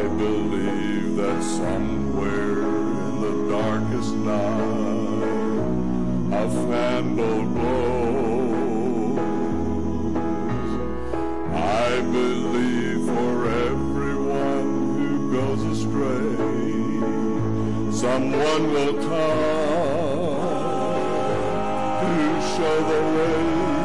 believe that somewhere in the darkest night a candle glows. I believe for everyone who goes astray, someone will come to show the way.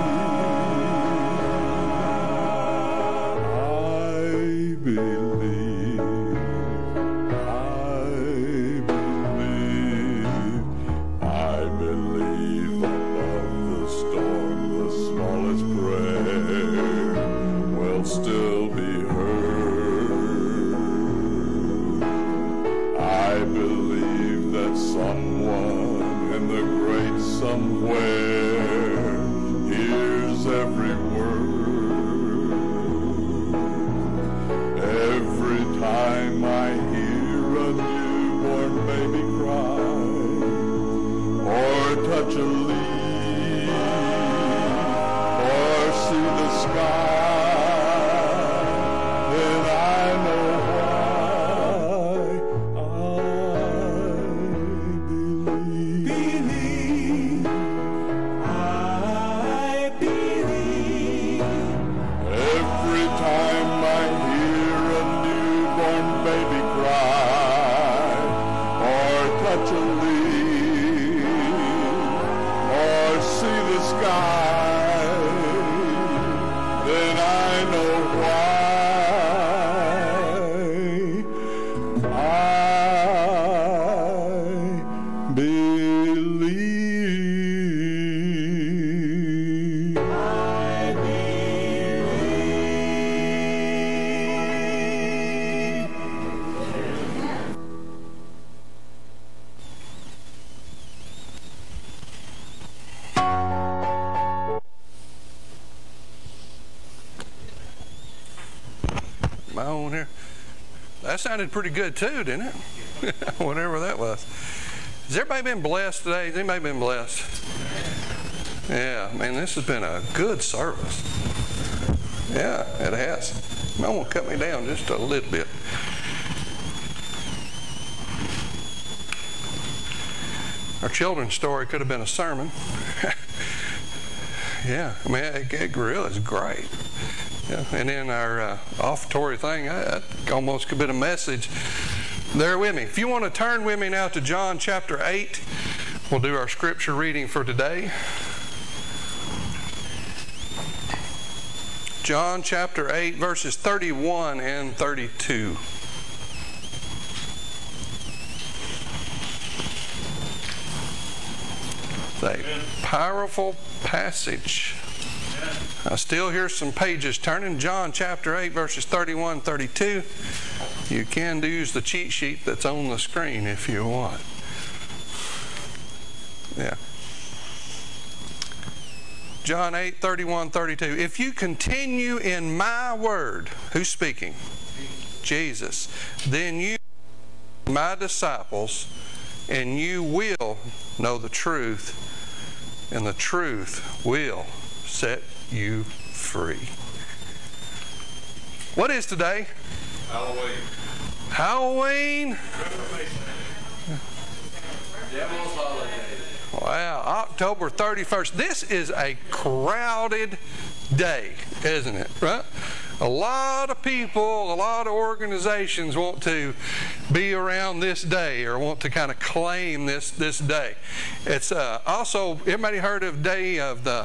On here. That sounded pretty good too, didn't it? Whatever that was. Has everybody been blessed today? Has anybody been blessed? Yeah, man, this has been a good service. Yeah, it has. I want to cut me down just a little bit. Our children's story could have been a sermon. Yeah, I mean, it really is great. Yeah, and then our offertory thing, that almost could have been a message. There with me. If you want to turn with me now to John chapter 8, we'll do our scripture reading for today. John chapter 8, verses 31 and 32. It's a powerful passage. I still hear some pages turning. John chapter 8, verses 31, 32. You can use the cheat sheet that's on the screen if you want. Yeah. John 8, 31, 32. If you continue in my word, who's speaking? Jesus. Then you are my disciples, and you will know the truth, and the truth will set you free. What is today? Halloween. Halloween? Devil's holiday. Wow, October 31st. This is a crowded day, isn't it? Right? A lot of people, a lot of organizations want to be around this day or want to kind of claim this day. It's also, everybody heard of Day of the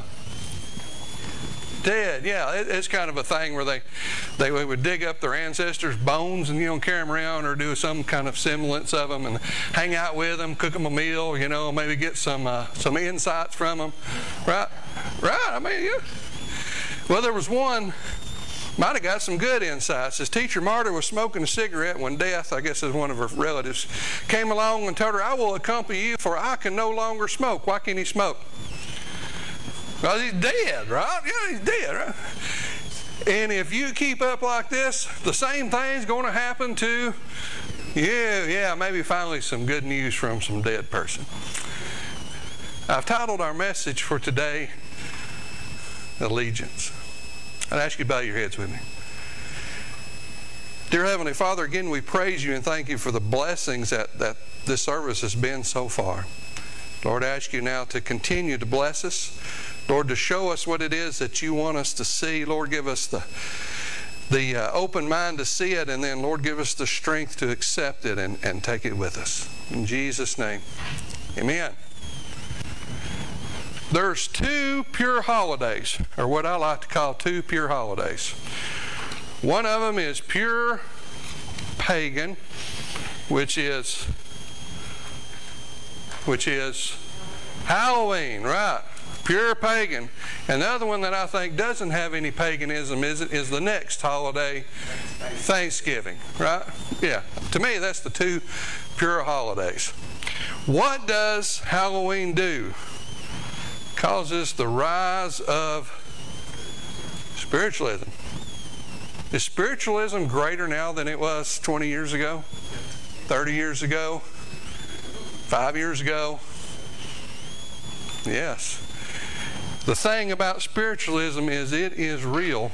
Dead? Yeah, it's kind of a thing where they would dig up their ancestors' bones and, carry them around or do some kind of semblance of them and hang out with them, cook them a meal, maybe get some insights from them. Right? I mean, yeah. Well, there was one, might have got some good insights. His teacher Marta was smoking a cigarette when Death, I guess is one of her relatives, came along and told her, "I will accompany you, for I can no longer smoke." Why can't he smoke? Because he's dead, right? Yeah, he's dead, right? And if you keep up like this, the same thing's going to happen to you. Maybe finally some good news from some dead person. I've titled our message for today, Allegiance. I'd ask you to bow your heads with me. Dear Heavenly Father, again we praise you and thank you for the blessings that this service has been so far. Lord, I ask you now to continue to bless us. Lord, to show us what it is that you want us to see. Lord, give us the open mind to see it, and then, Lord, give us the strength to accept it and take it with us. In Jesus' name, amen. There's two pure holidays, or what I like to call two pure holidays. One of them is pure pagan, which is Halloween, right? Pure pagan. And the other one that I think doesn't have any paganism is the next holiday, Thanksgiving, right? Yeah. To me, that's the two pure holidays. What does Halloween do? Causes the rise of spiritualism. Is spiritualism greater now than it was 20 years ago? 30 years ago? 5 years ago? Yes. The thing about spiritualism is it is real.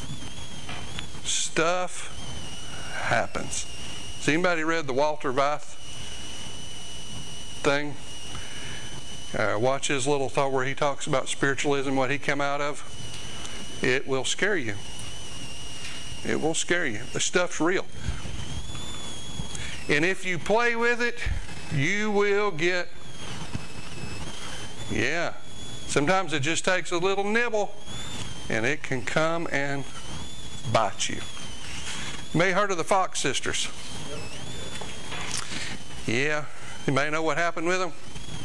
Stuff happens. Has anybody read the Walter Weiss thing? Watch his little thought where he talks about spiritualism, what he came out of. It will scare you. It will scare you. The stuff's real. And if you play with it, you will get, yeah. Sometimes it just takes a little nibble and it can come and bite you. You may have heard of the Fox sisters. Yeah. You may know what happened with them.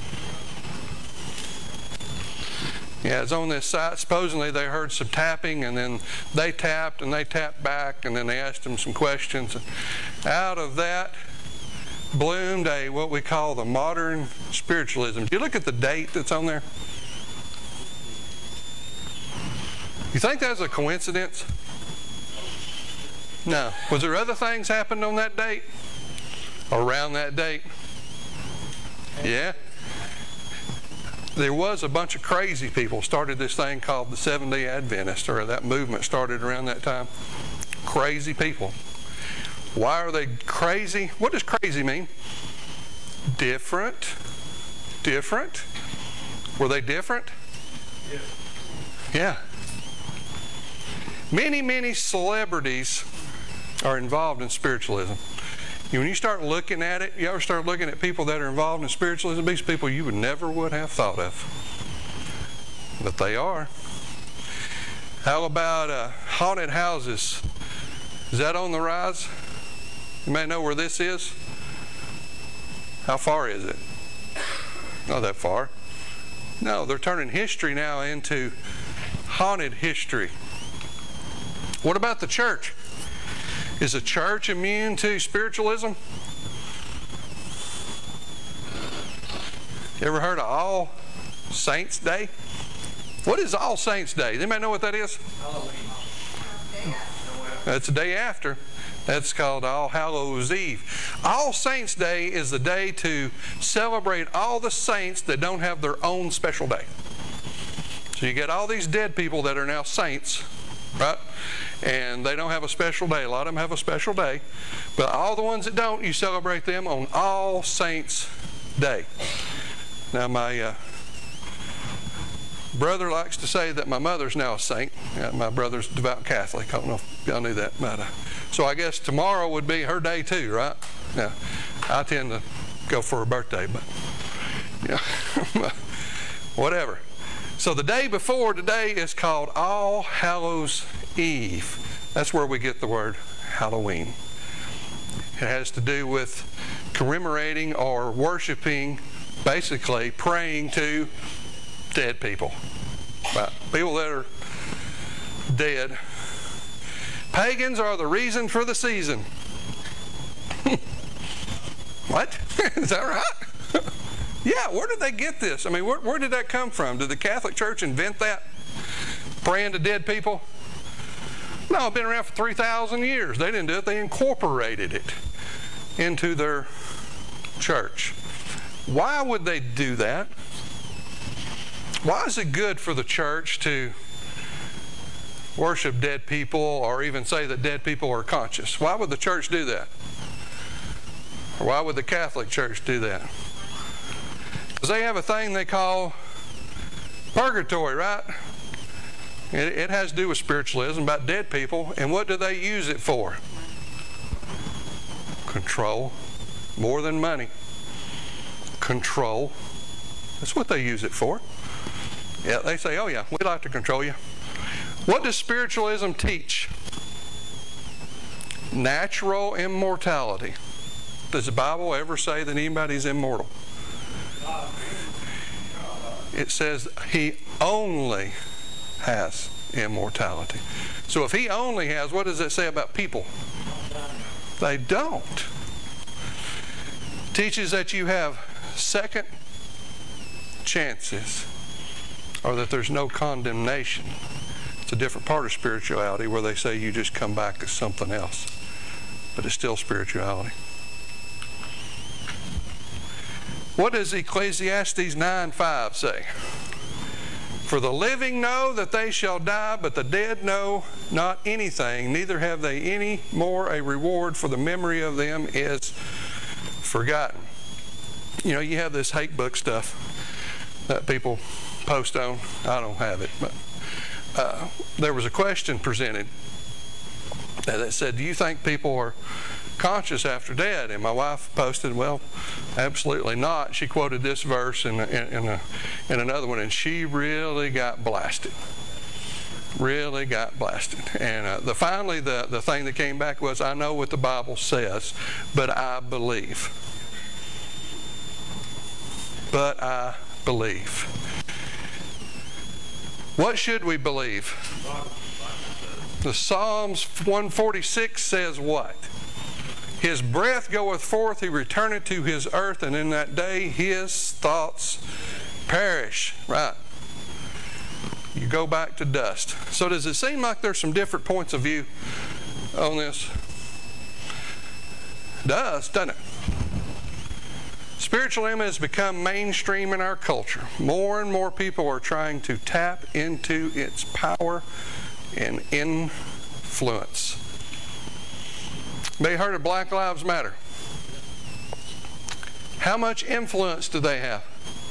Yeah, it's on this site. Supposedly they heard some tapping, and then they tapped and they tapped back, and then they asked them some questions. And out of that bloomed what we call the modern spiritualism. Do you look at the date that's on there? You think that's a coincidence? No. Was there other things happened on that date? Around that date? Yeah. There was a bunch of crazy people started this thing called the Seventh-day Adventist, or that movement started around that time. Crazy people. Why are they crazy? What does crazy mean? Different. Different. Were they different? Yes. Yeah. Many celebrities are involved in spiritualism. When you start looking at it, you ever start looking at people that are involved in spiritualism, these people you never would have thought of. But they are. How about haunted houses? Is that on the rise? You may know where this is. How far is it? Not that far. No, they're turning history now into haunted history. What about the church? Is the church immune to spiritualism? You ever heard of All Saints Day? What is All Saints Day? Anybody know what that is? Halloween. That's the day after. That's called All Hallows Eve. All Saints Day is the day to celebrate all the saints that don't have their own special day. So you get all these dead people that are now saints, right? And they don't have a special day. A lot of them have a special day. But all the ones that don't, you celebrate them on All Saints Day. Now my brother likes to say that my mother's now a saint. My brother's devout Catholic. I don't know if y'all knew that. But, so I guess tomorrow would be her day too, right? Now, I tend to go for her birthday, but yeah, whatever. So the day before today is called All Hallows Eve. That's where we get the word Halloween. It has to do with commemorating or worshiping, basically praying to dead people. Right? People that are dead. Pagans are the reason for the season. What? Is that right? Yeah, where did they get this? I mean, where did that come from? Did the Catholic Church invent that? Praying to dead people? No, it's been around for 3,000 years. They didn't do it. They incorporated it into their church. Why would they do that? Why is it good for the church to worship dead people or even say that dead people are conscious. Why would the church do that? Or why would the Catholic Church do that? Because they have a thing they call purgatory, right? It has to do with spiritualism, about dead people. And what do they use it for? Control. More than money. Control. That's what they use it for. Yeah, they say, oh yeah, we'd like to control you. What does spiritualism teach? Natural immortality. Does the Bible ever say that anybody's immortal? It says he only has immortality. So if he only has, what does it say about people? They don't. Teaches that you have second chances, or that there's no condemnation. It's a different part of spirituality where they say you just come back as something else, but it's still spirituality. What does Ecclesiastes 9:5 say? For the living know that they shall die, but the dead know not anything, neither have they any more a reward, for the memory of them is forgotten. You know, you have this hate book stuff that people post on. I don't have it, but there was a question presented that said, do you think people are conscious after death? And my wife posted, well, absolutely not. She quoted this verse in another one, and she really got blasted. Really got blasted. And finally the thing that came back was, I know what the Bible says, but I believe. But I believe. What should we believe? The Psalms 146 says what? His breath goeth forth, he returneth to his earth, and in that day his thoughts perish. Right. You go back to dust. So does it seem like there's some different points of view on this? It does, doesn't it? Spiritualism has become mainstream in our culture. More and more people are trying to tap into its power and influence. May have heard of Black Lives Matter. How much influence do they have?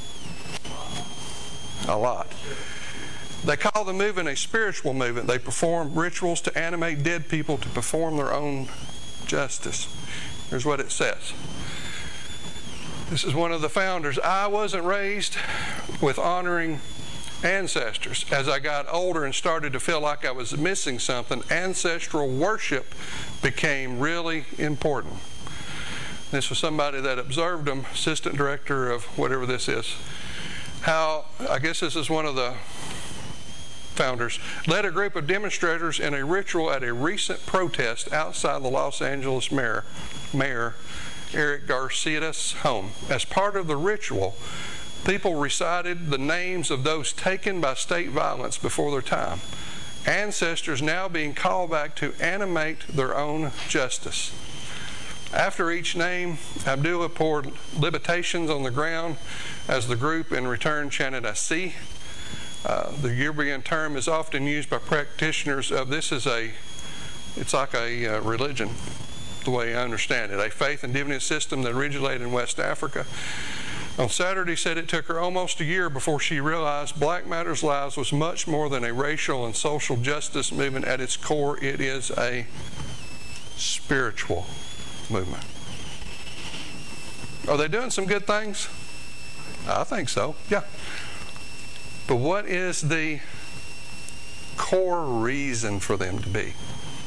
A lot. They call the movement a spiritual movement. They perform rituals to animate dead people to perform their own justice. Here's what it says. This is one of the founders. I wasn't raised with honoring ancestors. As I got older and started to feel like I was missing something, ancestral worship became really important. This was somebody that observed them, assistant director of whatever this is. How, I guess this is one of the founders, led a group of demonstrators in a ritual at a recent protest outside the Los Angeles mayor Eric Garcia's home. As part of the ritual, people recited the names of those taken by state violence before their time. Ancestors now being called back to animate their own justice. After each name, Abdullah poured libations on the ground as the group in return chanted, I see. The European term is often used by practitioners of this is it's like a religion, the way I understand it, a faith and divinity system that originated in West Africa. On Saturday, said it took her almost a year before she realized Black Matters Lives was much more than a racial and social justice movement. At its core, it is a spiritual movement. Are they doing some good things? I think so, yeah. But what is the core reason for them to be?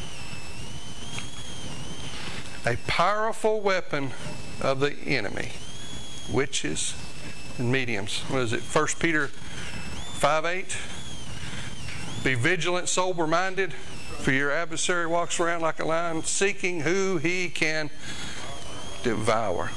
A powerful weapon of the enemy. Witches and mediums. What is it? 1 Peter 5:8. Be vigilant, sober-minded, for your adversary walks around like a lion, seeking who he can devour.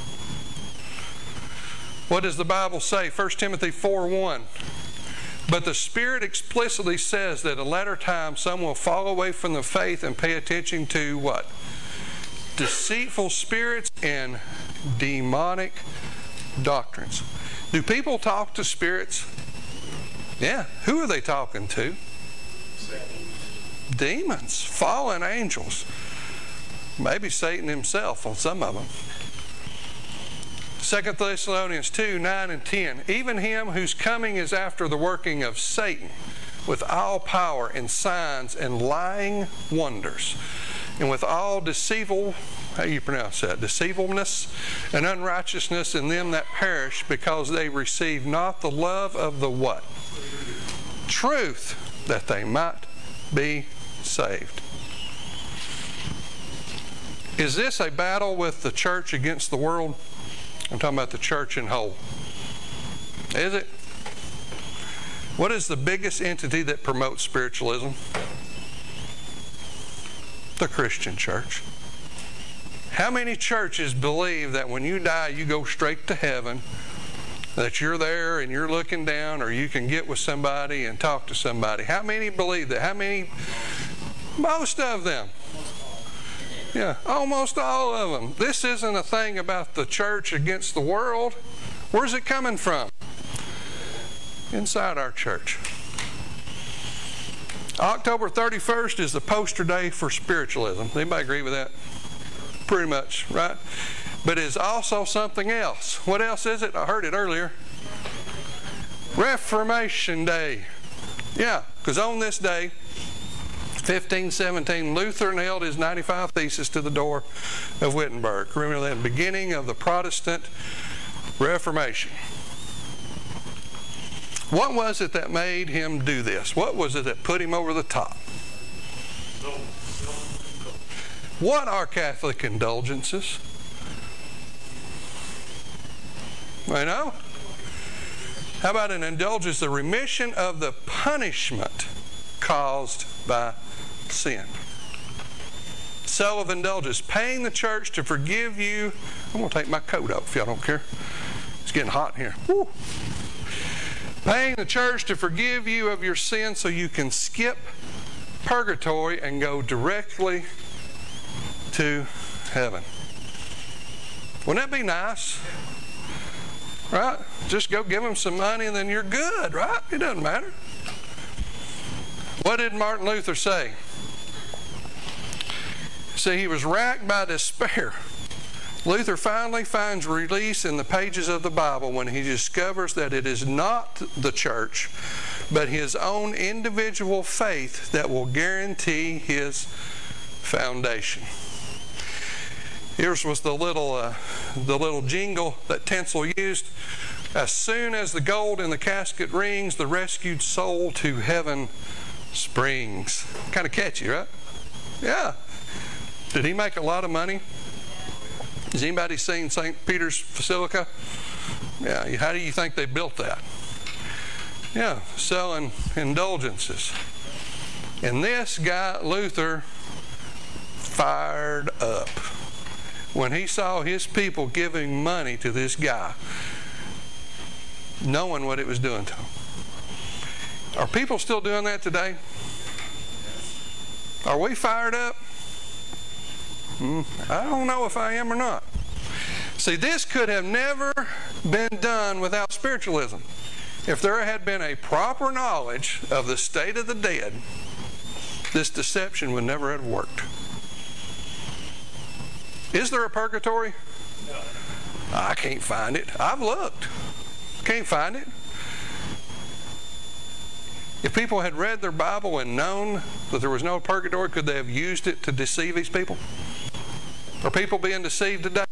What does the Bible say? 1 Timothy 4:1. But the Spirit explicitly says that in latter times some will fall away from the faith and pay attention to what? Deceitful spirits and demonic doctrines. Do people talk to spirits? Yeah. Who are they talking to? demons, fallen angels, maybe Satan himself on some of them. 2 Thessalonians 2, 9 and 10. Even him whose coming is after the working of Satan, with all power and signs and lying wonders, and with all deceivableness and unrighteousness in them that perish, because they receive not the love of the what? Truth, that they might be saved. Is this a battle with the church against the world? I'm talking about the church in whole. Is it? What is the biggest entity that promotes spiritualism? The Christian church. How many churches believe that when you die, you go straight to heaven, that you're there and you're looking down, or you can get with somebody and talk to somebody? How many believe that? How many? Most of them. Yeah, almost all of them. This isn't a thing about the church against the world. Where's it coming from? Inside our church. October 31st is the poster day for spiritualism. Anybody agree with that? Pretty much, right? But it's also something else. What else is it? I heard it earlier. Reformation Day. Yeah, because on this day, 1517, Luther nailed his 95 Theses to the door of Wittenberg. Remember that beginning of the Protestant Reformation. What was it that made him do this? What was it that put him over the top? What are Catholic indulgences? I know. How about an indulgence? The remission of the punishment caused by sin. Sale of indulgence, paying the church to forgive you. I'm going to take my coat off if y'all don't care. It's getting hot in here. Woo. Paying the church to forgive you of your sins so you can skip purgatory and go directly to heaven. Wouldn't that be nice? Right? Just go give them some money and then you're good, right? It doesn't matter. What did Martin Luther say? See, he was racked by despair. Luther finally finds release in the pages of the Bible when he discovers that it is not the church, but his own individual faith that will guarantee his foundation. Here's was the little jingle that Tinsel used. As soon as the gold in the casket rings, the rescued soul to heaven springs. Kind of catchy, right? Yeah. Did he make a lot of money? Has anybody seen St. Peter's Basilica? Yeah. How do you think they built that? Yeah, selling indulgences. And this guy, Luther, fired up when he saw his people giving money to this guy, knowing what it was doing to them. Are people still doing that today? Are we fired up? I don't know if I am or not. See, this could have never been done without spiritualism. If there had been a proper knowledge of the state of the dead, this deception would never have worked. Is there a purgatory? No. I can't find it. I've looked. Can't find it. If people had read their Bible and known that there was no purgatory, could they have used it to deceive these people? Are people being deceived today?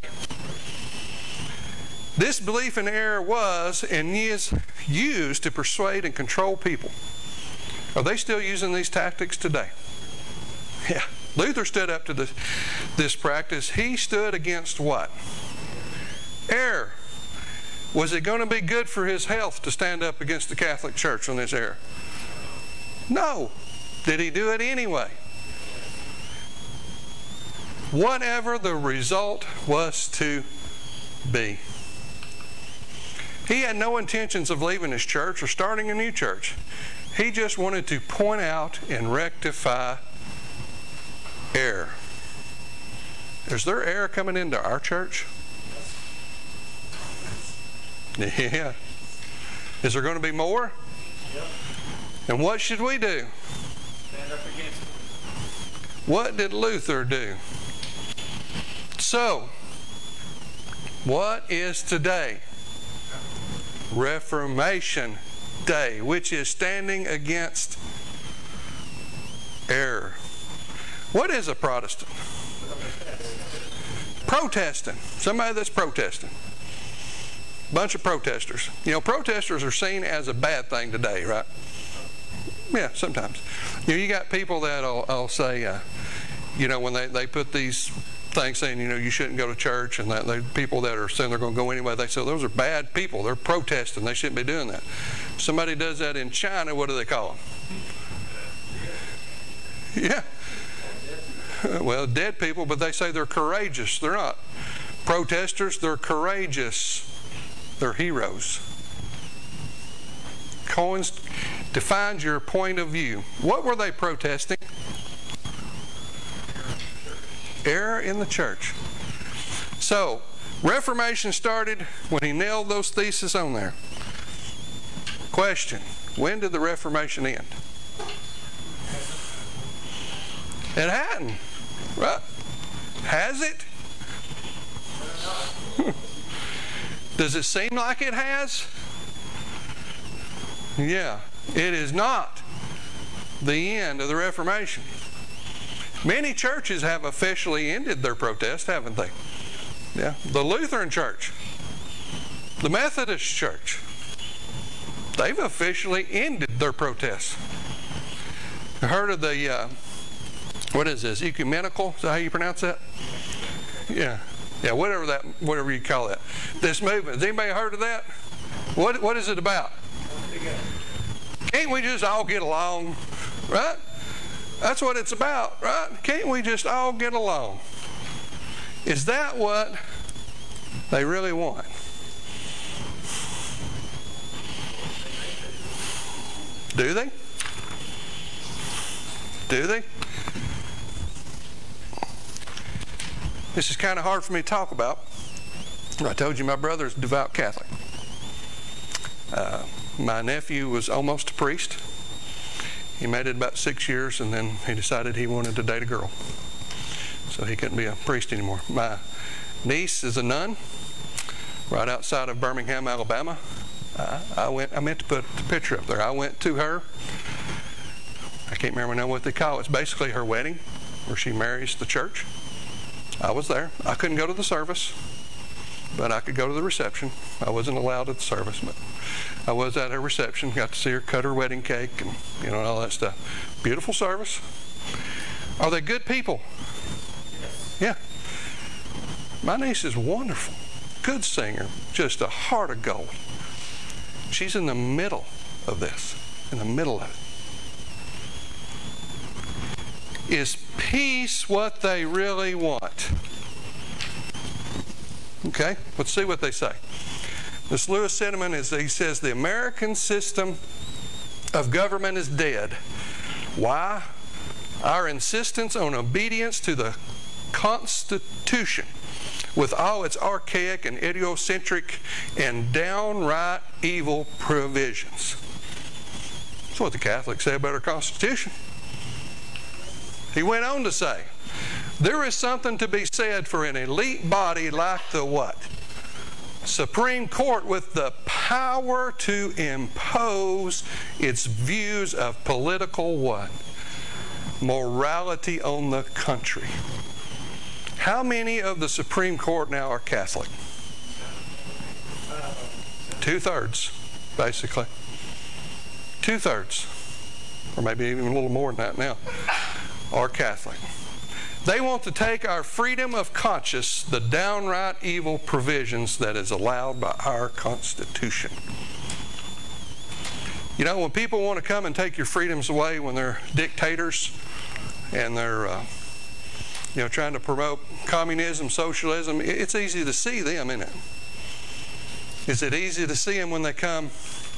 This belief in error was and is used to persuade and control people. Are they still using these tactics today? Yeah. Luther stood up to this practice. He stood against what? Error. Was it going to be good for his health to stand up against the Catholic Church on this error? No. Did he do it anyway? Whatever the result was to be. He had no intentions of leaving his church or starting a new church. He just wanted to point out and rectify error. Is there error coming into our church? Yeah. Is there going to be more? Yep. And what should we do? Stand up against it. What did Luther do? So, what is today? Reformation Day, which is standing against error. What is a Protestant? Protesting. Somebody that's protesting. Bunch of protesters. You know, protesters are seen as a bad thing today, right? Yeah, sometimes. You know, you got people that'll say, you know, when they put these things saying, you know, you shouldn't go to church, and that they people that are saying they're going to go anyway, they say those are bad people. They're protesting. They shouldn't be doing that. Somebody does that in China, what do they call them? Yeah. Well, dead people, but they say they're courageous. They're not protesters. They're courageous. They're heroes. Cohen's defines your point of view. What were they protesting? Error in the church. So, Reformation started when he nailed those theses on there. Question: when did the Reformation end? It hadn't. Right? Has it? Does it seem like it has? Yeah. It is not the end of the Reformation. Many churches have officially ended their protest, haven't they? Yeah. The Lutheran Church, the Methodist Church, they've officially ended their protests. I heard of the, what is this, ecumenical? Is that how you pronounce that? Yeah. Yeah, whatever you call that. This movement. Has anybody heard of that? What is it about? Can't we just all get along? Right? That's what it's about, right? Can't we just all get along? Is that what they really want? Do they? Do they? This is kind of hard for me to talk about. I told you my brother's a devout Catholic. My nephew was almost a priest. He made it about 6 years, and then he decided he wanted to date a girl. So he couldn't be a priest anymore. My niece is a nun right outside of Birmingham, Alabama. I meant to put the picture up there. I went to her. I can't remember now what they call it. It's basically her wedding, where she marries the church. I was there. I couldn't go to the service, but I could go to the reception. I wasn't allowed at the service, but I was at her reception. Got to see her cut her wedding cake and, you know, all that stuff. Beautiful service. Are they good people? Yeah. My niece is wonderful. Good singer. Just a heart of gold. She's in the middle of this. In the middle of it. Is peace what they really want? Okay, let's see what they say. This Lewis sentiment is, he says, the American system of government is dead. Why? Our insistence on obedience to the Constitution, with all its archaic and idiocentric and downright evil provisions. That's what the Catholics say about our Constitution. He went on to say, there is something to be said for an elite body like the what? Supreme Court, with the power to impose its views of political what? Morality on the country. How many of the Supreme Court now are Catholic? 2/3, basically. 2/3, or maybe even a little more than that now, are Catholic. They want to take our freedom of conscience, the downright evil provisions that is allowed by our Constitution. You know, when people want to come and take your freedoms away, when they're dictators and they're you know, trying to promote communism, socialism, it's easy to see them, isn't it? Is it easy to see them when they come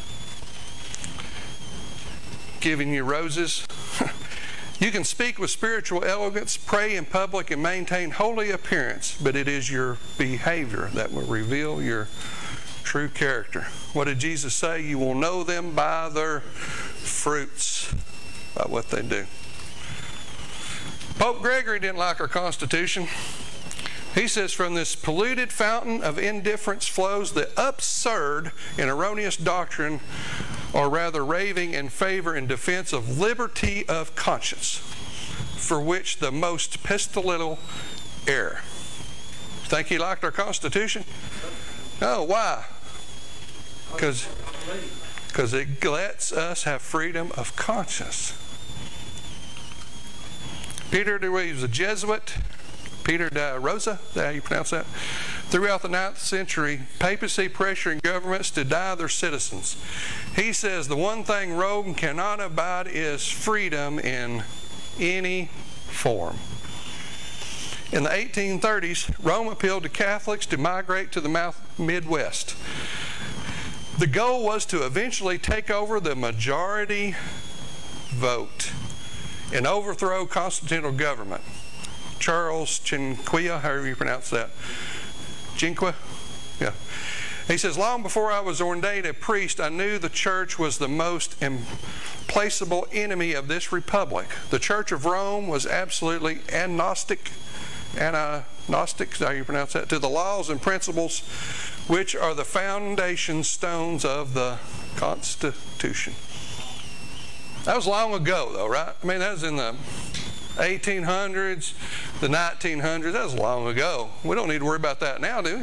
giving you roses? You can speak with spiritual elegance, pray in public, and maintain holy appearance, but it is your behavior that will reveal your true character. What did Jesus say? You will know them by their fruits, by what they do. Pope Gregory didn't like our Constitution. He says, from this polluted fountain of indifference flows the absurd and erroneous doctrine, or rather raving in favor and defense of liberty of conscience, for which the most pestilential error. Think he liked our Constitution? No, why? Because it lets us have freedom of conscience. Peter, he was a Jesuit. Peter de Rosa, is that how you pronounce that? Throughout the 9th century, papacy pressuring governments to die their citizens. He says the one thing Rome cannot abide is freedom in any form. In the 1830s, Rome appealed to Catholics to migrate to the Midwest. The goal was to eventually take over the majority vote and overthrow constitutional government. Charles Cinquia, however you pronounce that. Cinque? Yeah. He says, long before I was ordained a priest, I knew the church was the most implacable enemy of this republic. The Church of Rome was absolutely agnostic, how you pronounce that, to the laws and principles which are the foundation stones of the Constitution. That was long ago, though, right? I mean, that was in the 1800s, the 1900s. That was long ago. We don't need to worry about that now, do we?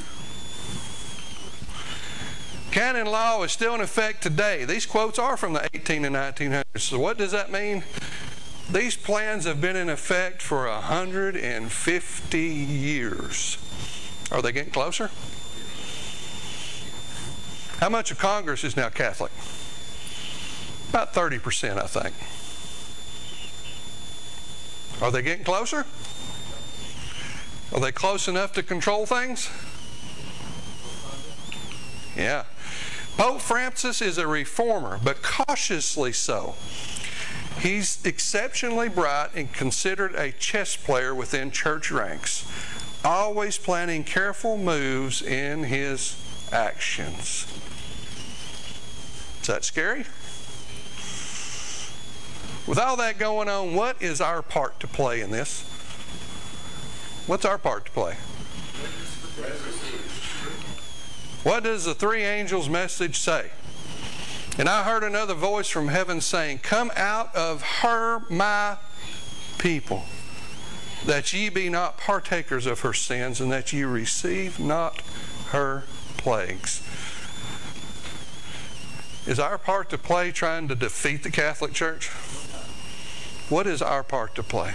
Canon law is still in effect today. These quotes are from the 18 and 1900s. So what does that mean? These plans have been in effect for 150 years. Are they getting closer? How much of Congress is now Catholic? About 30%, I think. Are they getting closer? Are they close enough to control things? Yeah. Pope Francis is a reformer, but cautiously so. He's exceptionally bright and considered a chess player within church ranks, always planning careful moves in his actions. Is that scary? With all that going on, what is our part to play in this? What's our part to play? What does the three angels' message say? And I heard another voice from heaven saying, come out of her, my people, that ye be not partakers of her sins, and that ye receive not her plagues. Is our part to play trying to defeat the Catholic Church? What is our part to play?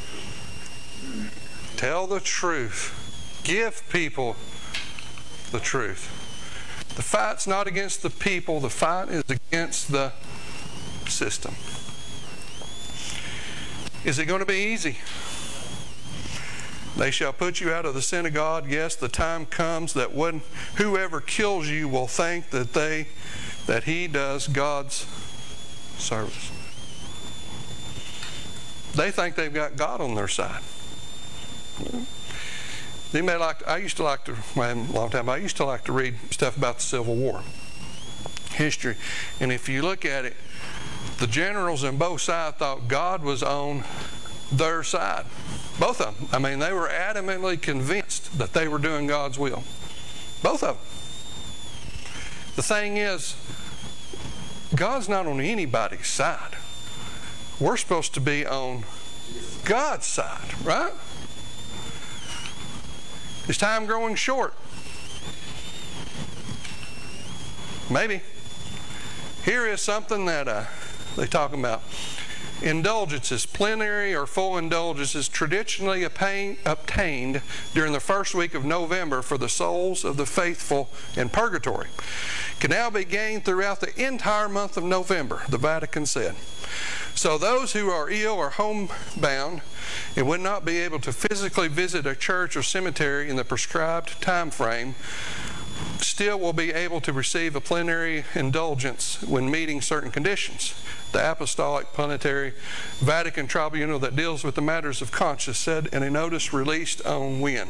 Tell the truth. Give people the truth. The fight's not against the people. The fight is against the system. Is it going to be easy? They shall put you out of the synagogue. Yes, the time comes that whoever kills you will think that he does God's service. They think they've got God on their side. I used to like to read stuff about the Civil War history, and if you look at it, the generals on both sides thought God was on their side. Both of them. I mean, they were adamantly convinced that they were doing God's will. Both of them. The thing is, God's not on anybody's side. We're supposed to be on God's side, right? Is time growing short? Maybe. Here is something that they talk about. Indulgences, plenary or full indulgences, traditionally obtained during the first week of November for the souls of the faithful in purgatory, can now be gained throughout the entire month of November, the Vatican said. So those who are ill or homebound and would not be able to physically visit a church or cemetery in the prescribed time frame still will be able to receive a plenary indulgence when meeting certain conditions. The Apostolic Planetary Vatican Tribunal that deals with the matters of conscience said in a notice released on when?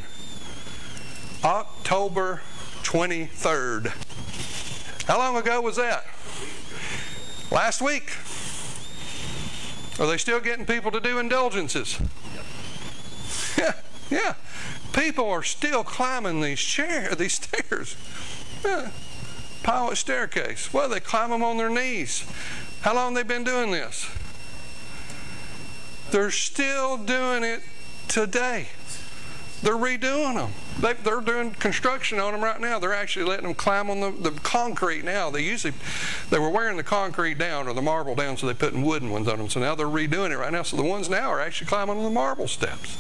October 23rd. How long ago was that? Last week. Are they still getting people to do indulgences? Yeah, yeah. People are still climbing these stairs. Yeah. Pilot staircase. Well, they climb them on their knees. How long have they been doing this? They're still doing it today. They're redoing them. They're doing construction on them right now. They're actually letting them climb on the concrete now. They were wearing the concrete down or the marble down, so they're putting wooden ones on them. So now they're redoing it right now. So the ones now are actually climbing on the marble steps.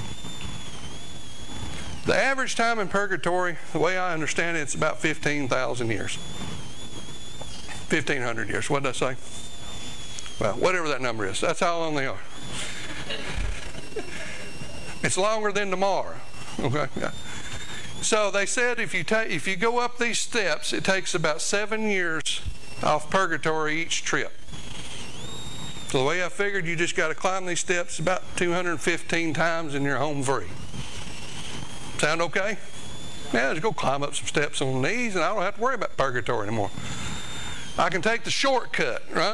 The average time in purgatory, the way I understand it, it's about 15,000 years. 1,500 years. What did I say? Well, whatever that number is. That's how long they are. It's longer than tomorrow. Okay. Yeah. So they said if you go up these steps, it takes about 7 years off purgatory each trip. So the way I figured, you just got to climb these steps about 215 times and you're home free. Sound okay? Yeah, just go climb up some steps on the knees and I don't have to worry about purgatory anymore. I can take the shortcut, right?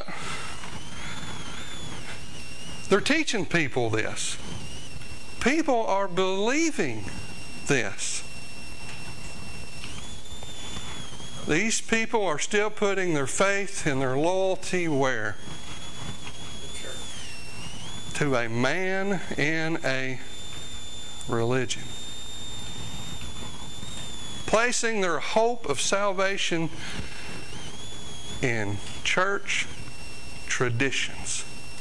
They're teaching people this. People are believing this. These people are still putting their faith and their loyalty where? To a man in a religion. Placing their hope of salvation in church traditions.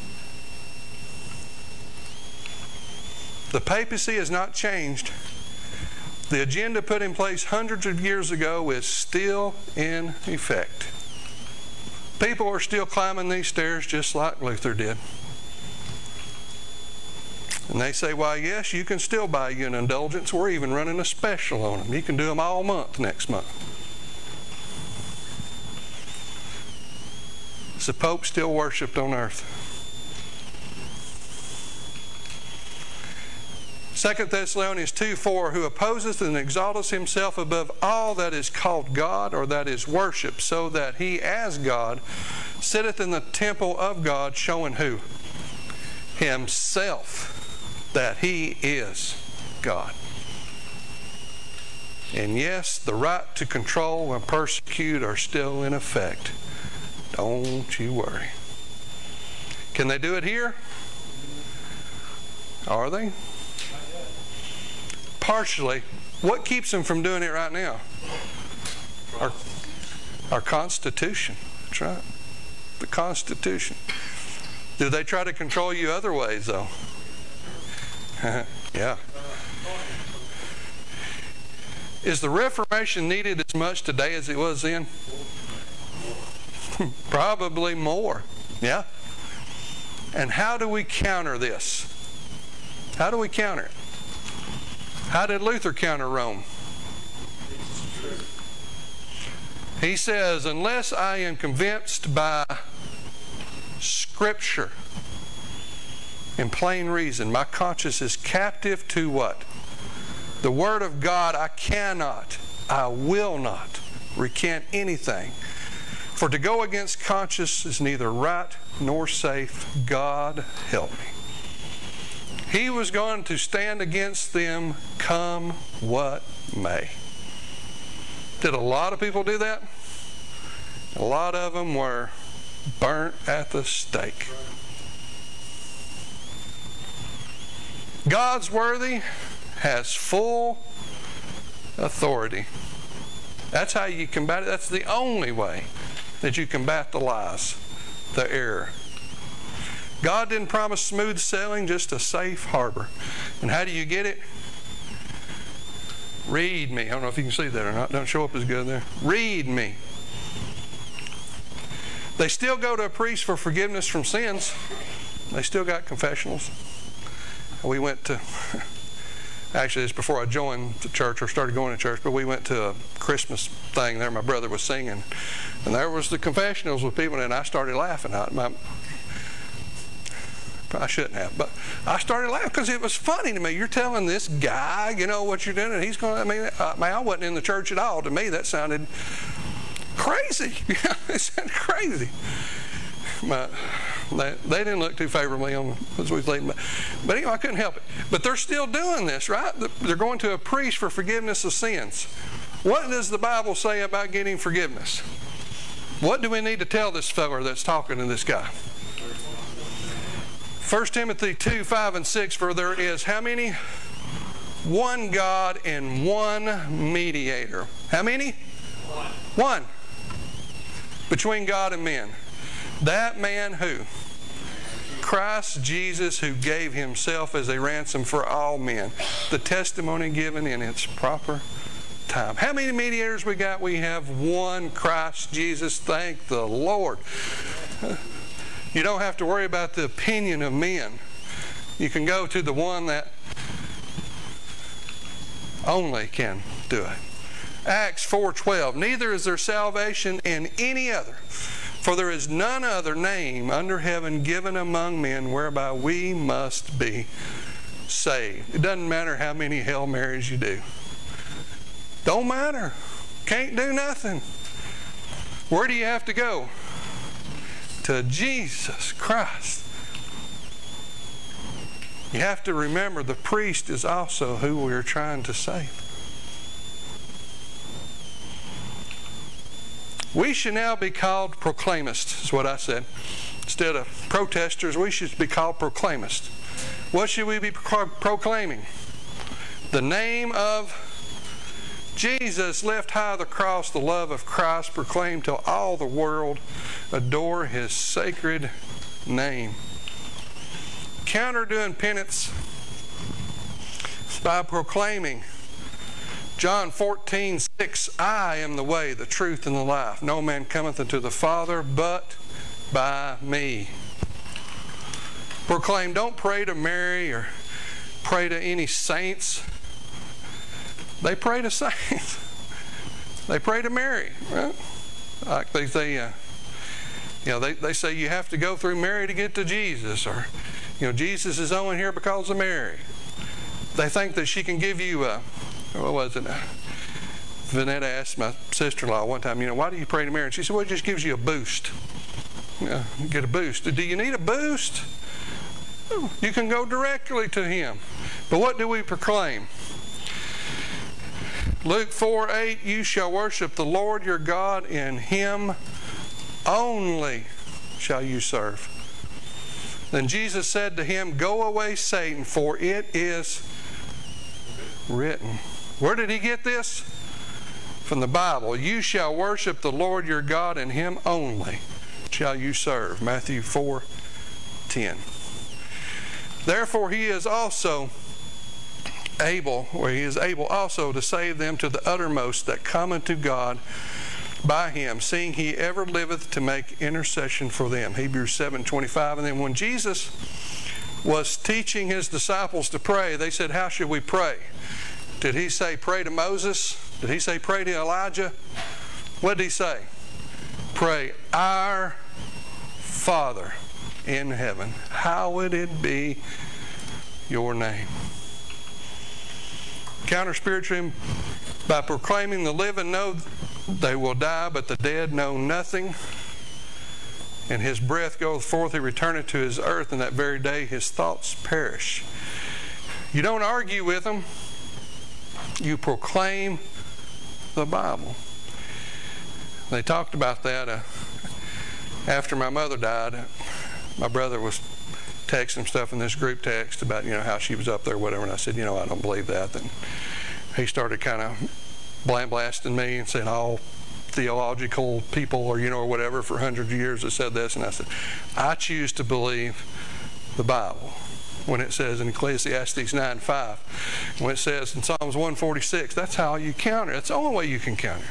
The papacy has not changed. The agenda put in place hundreds of years ago is still in effect. People are still climbing these stairs just like Luther did. And they say, why, yes, you can still buy you an indulgence. We're even running a special on them. You can do them all month next month. Is the Pope still worshipped on earth? 2 Thessalonians 2:4, who opposes and exalteth himself above all that is called God or that is worshipped, so that he as God sitteth in the temple of God, showing who? Himself, that he is God. And yes, the right to control and persecute are still in effect. Don't you worry. Can they do it here? Are they? Partially. What keeps them from doing it right now? Our Constitution. That's right. The Constitution. Do they try to control you other ways, though? Yeah. Is the Reformation needed as much today as it was then? Probably more. Yeah. And how do we counter this? How do we counter it? How did Luther counter Rome? He says, unless I am convinced by Scripture in plain reason, my conscience is captive to what? The Word of God. I will not recant anything. For to go against conscience is neither right nor safe. God help me. He was going to stand against them come what may. Did a lot of people do that? A lot of them were burnt at the stake. God's worthy has full authority. That's how you combat it. That's the only way that you combat the lies, the error. God didn't promise smooth sailing, just a safe harbor. And how do you get it? Read me. I don't know if you can see that or not. Don't show up as good there. Read me. They still go to a priest for forgiveness from sins. They still got confessionals. We went to, actually it's before I joined the church or started going to church, but we went to a Christmas thing there. My brother was singing. And there was the confessionals with people, and I started laughing. I shouldn't have, but I started laughing because it was funny to me. You're telling this guy, you know, what you're doing, and he's going to, I wasn't in the church at all. To me, that sounded crazy. It sounded crazy. They didn't look too favorably on as we was leading. But anyway, I couldn't help it. But they're still doing this, right? They're going to a priest for forgiveness of sins. What does the Bible say about getting forgiveness? What do we need to tell this fella that's talking to this guy? 1 Timothy 2, 5, and 6, for there is how many? One God and one mediator. How many? One. Between God and men. That man who? Christ Jesus, who gave himself as a ransom for all men. The testimony given in its proper time. How many mediators we got? We have one, Christ Jesus. Thank the Lord. You don't have to worry about the opinion of men. You can go to the one that only can do it. Acts 4:12, neither is there salvation in any other, for there is none other name under heaven given among men whereby we must be saved. It doesn't matter how many Hail Marys you do. Don't matter. Can't do nothing. Where do you have to go? To Jesus Christ. You have to remember the priest is also who we're trying to save. We should now be called proclaimists, is what I said. Instead of protesters, we should be called proclaimists. What should we be proclaiming? The name of Jesus, lift high the cross, the love of Christ, proclaim till all the world adore his sacred name. Counter doing penance by proclaiming John 14:6, I am the way, the truth, and the life. No man cometh unto the Father but by me. Proclaim, don't pray to Mary or pray to any saints. They pray to saints. They pray to Mary. Right? Like they say, they say you have to go through Mary to get to Jesus, or Jesus is only here because of Mary. They think that she can give you what was it? Vanetta asked my sister-in-law one time, why do you pray to Mary? And she said, well, it just gives you a boost. You get a boost. Do you need a boost? You can go directly to him. But what do we proclaim? Luke 4:8, you shall worship the Lord your God, in him only shall you serve. Then Jesus said to him, go away, Satan, for it is written. Where did he get this? From the Bible. You shall worship the Lord your God, and him only shall you serve. Matthew 4:10. Therefore he is able also to save them to the uttermost that come unto God by him, seeing he ever liveth to make intercession for them. Hebrews 7:25. And then when Jesus was teaching his disciples to pray, they said, how should we pray? Did he say pray to Moses? Did he say pray to Elijah? What did he say? Pray, our Father in heaven, hallowed it be your name. Counter spiritually by proclaiming, the living know they will die, but the dead know nothing. And his breath goeth forth, he returneth to his earth, and that very day his thoughts perish. You don't argue with them. You proclaim the Bible. They talked about that after my mother died. My brother was texting stuff in this group text about how she was up there, whatever, and I said, I don't believe that. Then he started kind of blasting me and saying all theological people or whatever for hundreds of years have said this, and I said, I choose to believe the Bible. When it says in Ecclesiastes 9:5, when it says in Psalms 146, that's how you counter. That's the only way you can counter.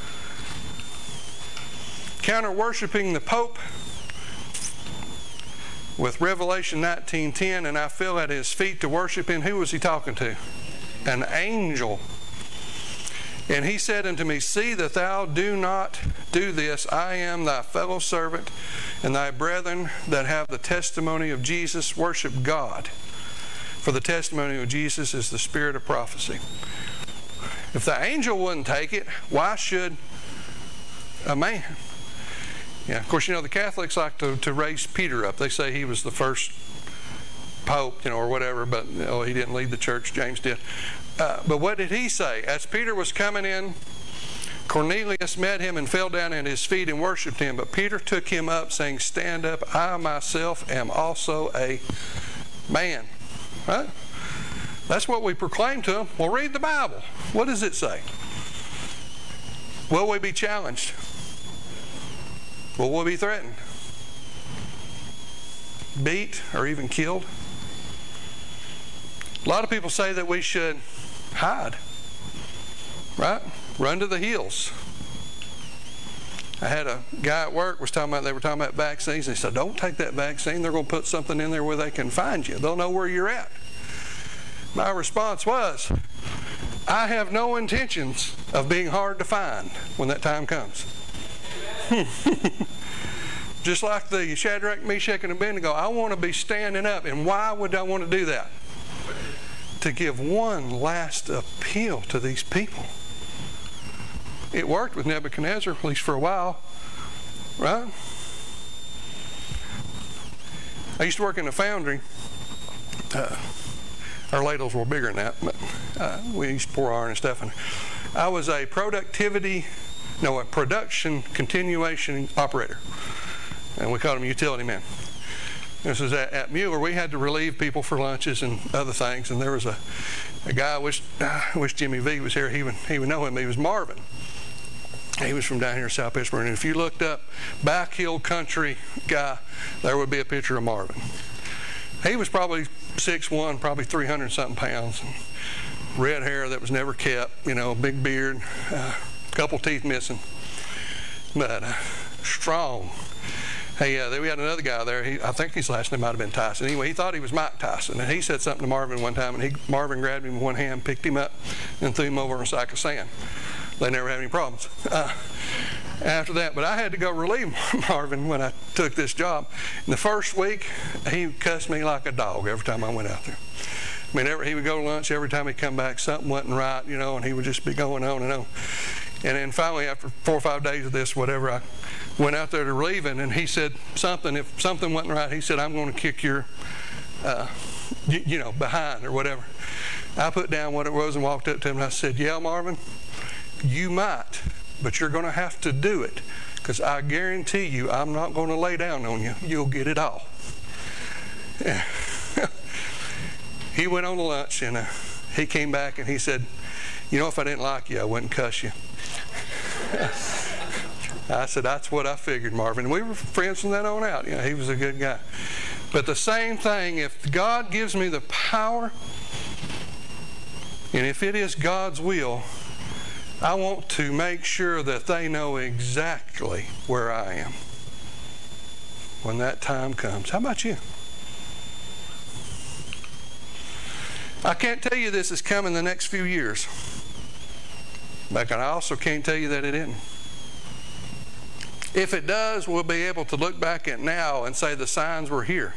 Counter worshiping the Pope with Revelation 19:10, and I fell at his feet to worship him. Who was he talking to? An angel. And he said unto me, see that thou do not do this. I am thy fellow servant and thy brethren that have the testimony of Jesus. Worship God. For the testimony of Jesus is the spirit of prophecy. If the angel wouldn't take it, why should a man? Yeah, of course, the Catholics like to raise Peter up. They say he was the first pope, or whatever, but he didn't lead the church. James did. But what did he say? As Peter was coming in, Cornelius met him and fell down at his feet and worshipped him. But Peter took him up, saying, "Stand up, I myself am also a man." Right? That's what we proclaim to him. Well, read the Bible. What does it say? Will we be challenged? Will we be threatened? Beat or even killed? A lot of people say that we should hide, right? Run to the hills. I had a guy at work they were talking about vaccines. They said, "Don't take that vaccine. They're going to put something in there where they can find you. They'll know where you're at." My response was, I have no intentions of being hard to find when that time comes. Just like the Shadrach, Meshach, and Abednego, I want to be standing up. And why would I want to do that? To give one last appeal to these people. It worked with Nebuchadnezzar, at least for a while, right? I used to work in a foundry. Our ladles were bigger than that, but we used to pour iron and stuff. And I was a production continuation operator, and we called him utility man. This was at Mueller. We had to relieve people for lunches and other things, and there was a guy. I wish Jimmy V was here. He would know him. He was Marvin. He was from down here in South Pittsburgh, and if you looked up back hill country guy, there would be a picture of Marvin. He was probably 6'1", probably 300-something pounds, red hair that was never kept, big beard, couple teeth missing, but strong. Hey, we had another guy there. I think his last name might have been Tyson. Anyway, he thought he was Mike Tyson, and he said something to Marvin one time, and Marvin grabbed him with one hand, picked him up, and threw him over on a sack of sand. They never had any problems after that. But I had to go relieve Marvin when I took this job. In the first week, he cussed me like a dog every time I went out there. I mean, he would go to lunch. Every time he'd come back, something wasn't right, and he would just be going on and on. And then finally, after 4 or 5 days of this, whatever, I went out there to relieve him, and he said something. If something wasn't right, he said, "I'm going to kick your, behind," or whatever. I put down what it was and walked up to him, and I said, "Yeah, Marvin, you might, but you're going to have to do it, because I guarantee you I'm not going to lay down on you. You'll get it all." Yeah. He went on to lunch, and he came back and he said, "If I didn't like you, I wouldn't cuss you." I said, "That's what I figured, Marvin." And we were friends from that on out. He was a good guy. But the same thing, if God gives me the power, and if it is God's will, I want to make sure that they know exactly where I am when that time comes. How about you? I can't tell you this is coming the next few years, but I also can't tell you that it isn't. If it does, we'll be able to look back at now and say the signs were here.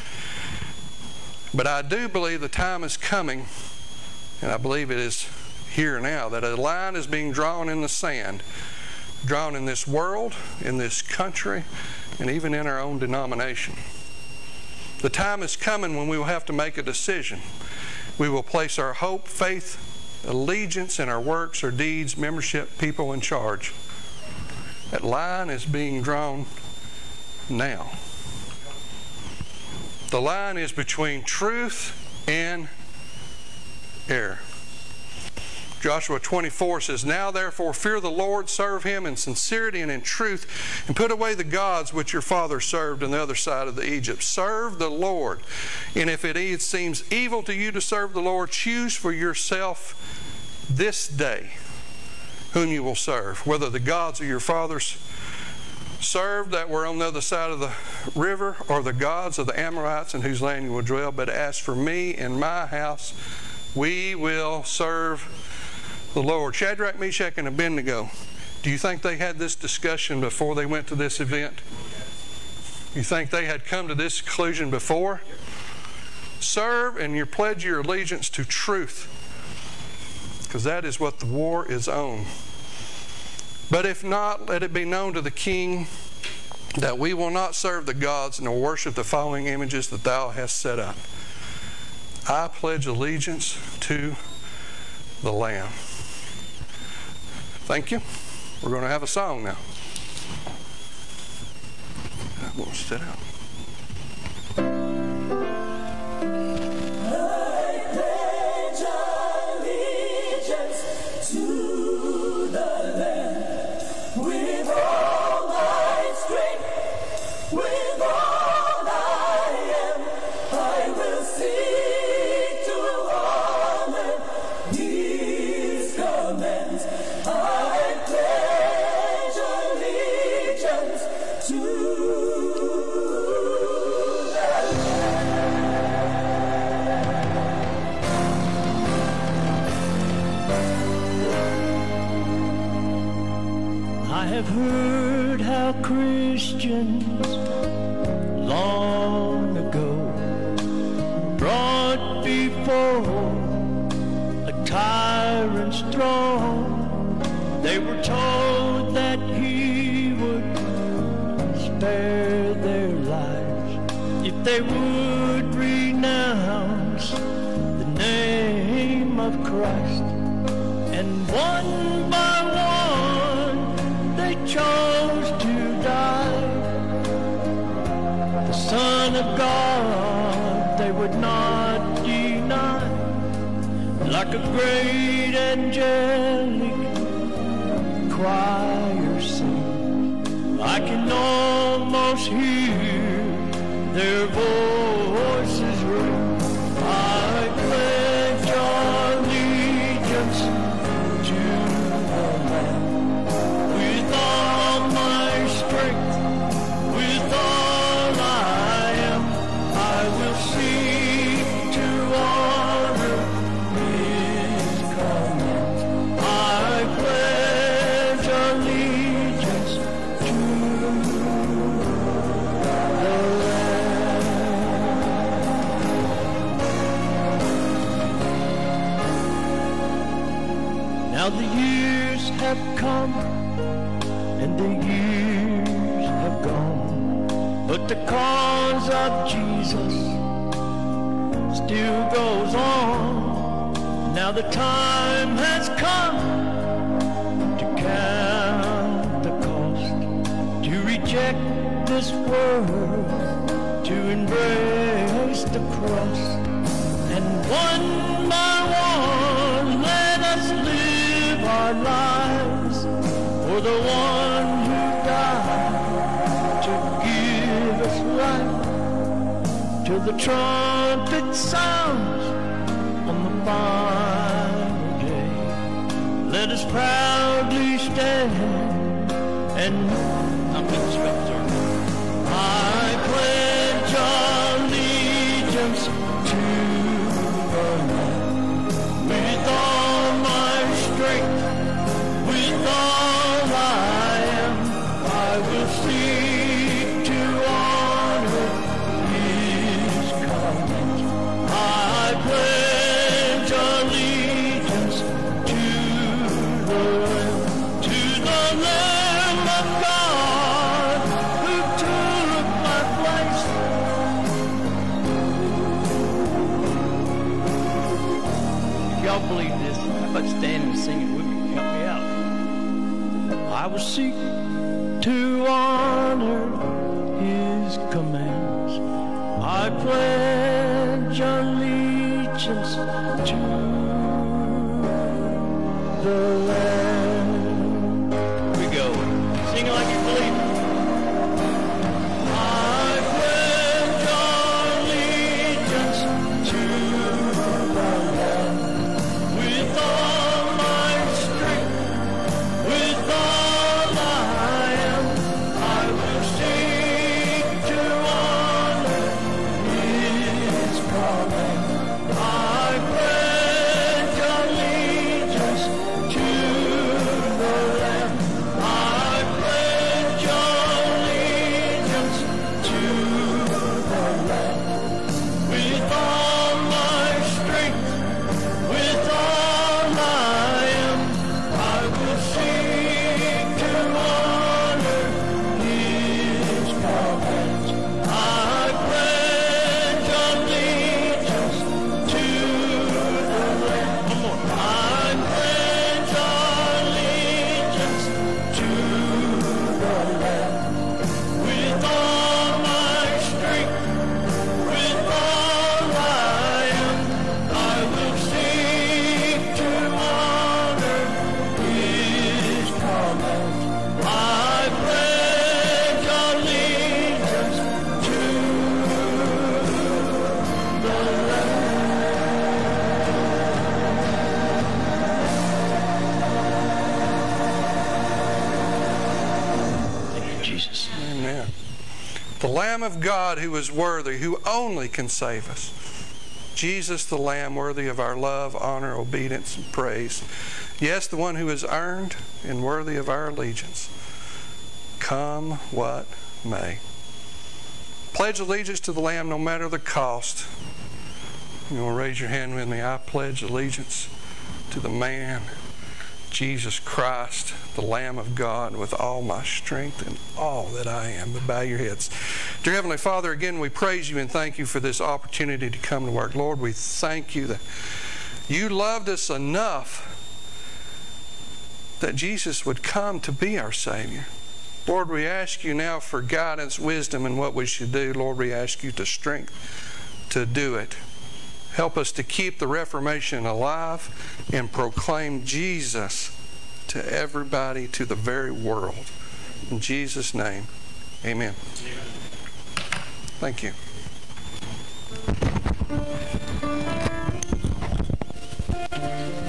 But I do believe the time is coming, and I believe it is here now, that a line is being drawn in the sand, drawn in this world, in this country, and even in our own denomination. The time is coming when we will have to make a decision. We will place our hope, faith, allegiance in our works, our deeds, membership, people in charge. That line is being drawn now. The line is between truth and error. Joshua 24 says, "Now therefore fear the Lord, serve him in sincerity and in truth, and put away the gods which your fathers served on the other side of the Egypt. Serve the Lord. And if it seems evil to you to serve the Lord, choose for yourself this day whom you will serve, whether the gods of your fathers served that were on the other side of the river, or the gods of the Amorites in whose land you will dwell. But as for me and my house, we will serve the Lord." Shadrach, Meshach, and Abednego, do you think they had this discussion before they went to this event? You think they had come to this conclusion before? Serve and you pledge your allegiance to truth, because that is what the war is on. "But if not, let it be known to the king that we will not serve the gods nor worship the following images that thou hast set up. I pledge allegiance to the Lamb. Thank you. We're going to have a song now. I'm going to sit out. I've heard how Christians long ago brought before a tyrant's throne. They were told that he would spare their lives if they would renounce the name of Christ. And one by one they chose to die. The Son of God they would not deny. Like a great angelic choir sing, I can almost hear their voices ring. I pledge allegiance to the Lamb. With all my strength, with all I am, I will seek to honor His command. I pledge allegiance to the Lamb. Now the years have come and the years have gone, but the cause of Jesus still goes on. Now the time has come to count the cost, to reject this world, to embrace the cross. And one by one let us live our lives for the one who died to give us life, till the trumpet sounds on the final day. Let us proudly stand and I'm going to stop, sir. I pledge allegiance to the Lamb. With all my strength, with all I am, I will seek to honor His command. I pledge allegiance to the Lamb of God who took my place. If y'all believe this, how about stand and sing it with me? Help me out. I will seek to honor His commands. I pledge allegiance to the Lamb. Here we go. Sing it like you believe it. I pledge allegiance to the Lamb. With all my strength, with all I am, I will seek to honor His command. I pledge allegiance to the Lamb. The Lamb of God who is worthy, who only can save us. Jesus the Lamb, worthy of our love, honor, obedience, and praise. Yes, the one who is earned and worthy of our allegiance. Come what may. Pledge allegiance to the Lamb no matter the cost. You want to raise your hand with me? I pledge allegiance to the man, Jesus Christ, the Lamb of God, with all my strength and all that I am. But bow your heads. Dear Heavenly Father, again we praise you and thank you for this opportunity to come to work. Lord, we thank you that you loved us enough that Jesus would come to be our Savior. Lord, we ask you now for guidance, wisdom in what we should do. Lord, we ask you to strength to do it. Help us to keep the Reformation alive and proclaim Jesus to everybody, to the very world. In Jesus' name, amen. Thank you.